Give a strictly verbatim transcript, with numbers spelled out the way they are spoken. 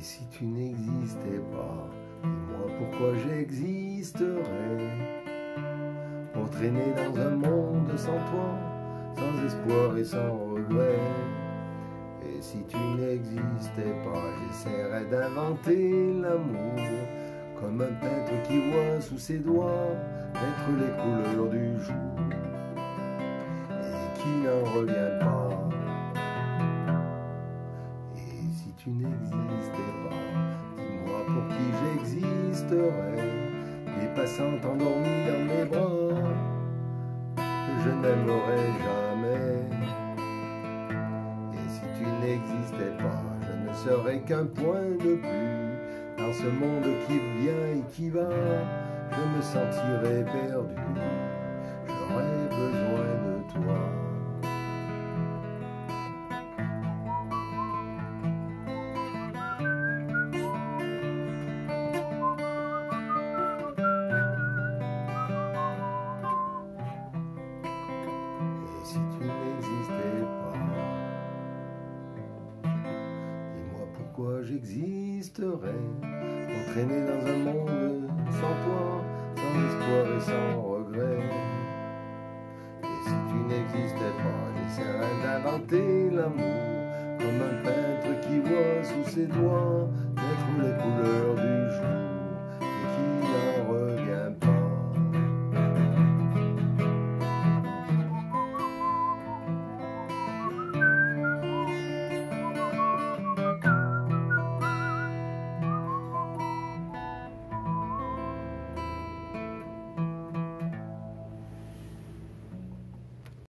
si tu n'existais pas, dis-moi pourquoi j'existerais. Pour traîner dans un monde sans toi, sans espoir et sans regret. Et si tu n'existais pas, j'essaierais d'inventer l'amour, comme un peintre qui voit sous ses doigts mettre les couleurs du jour, et qui n'en revient pas. Et si tu n'existais pas, dis-moi pour qui j'existerais. Les passants endormis dans mes bras, que je n'aimerais jamais. Et si tu n'existais pas, je ne serais qu'un point de plus dans ce monde qui vient et qui va. Je me sentirais perdu, j'aurais besoin de toi. Si tu n'existais pas, dis-moi pourquoi j'existerais. Entraîné dans un monde sans toi, sans espoir et sans regret. Et si tu n'existais pas, j'essaierais d'inventer l'amour, comme un peintre qui voit sous ses doigts naître les couleurs du jour.